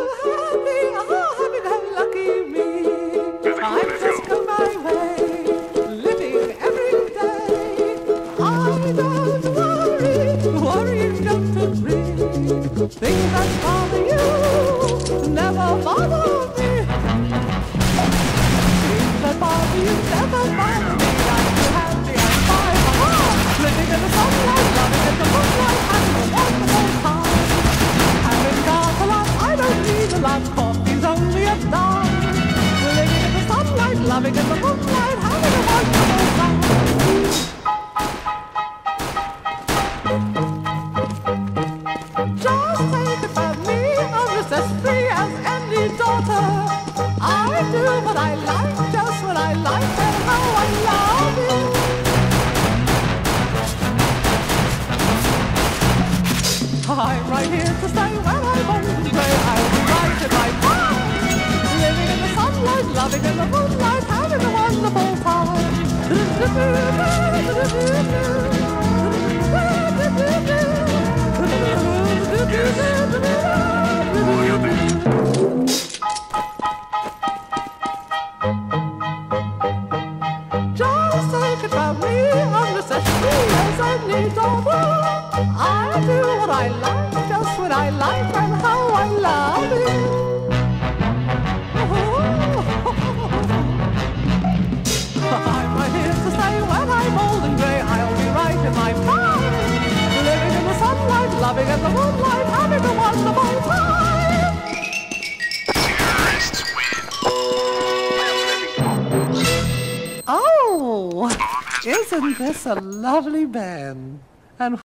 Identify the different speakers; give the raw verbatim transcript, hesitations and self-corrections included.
Speaker 1: happy, oh, happy-go-lucky me. I just go my way, living every day. I don't worry, worrying don't agree. Things that bother you never bother me. Things that bother you never bother me. I'm too happy and fine, oh, living in the sunlight, loving in the moonlight, having a wonderful time. Having got a lot, I don't need a lot. Coffee's only a dime. Living in the sunlight, loving in the moonlight, having a wonderful time. Just think about me, I'm just as free as any daughter. I do what I like, just what I like, and how I love it. I'm right here to stay when I'm old and grey. I'll be right in my prime, living in the sunlight, loving in the moonlight, having a wonderful time. Just think about me, I'm just as free as any daughter. I do what I like, just what I like, and how I love it. I'm right here to stay when I'm old and grey. I'll be right in my prime, living in the sunlight, loving in the moonlight, having a wonderful time.
Speaker 2: Terrorists win.
Speaker 1: Oh, isn't this a lovely band? And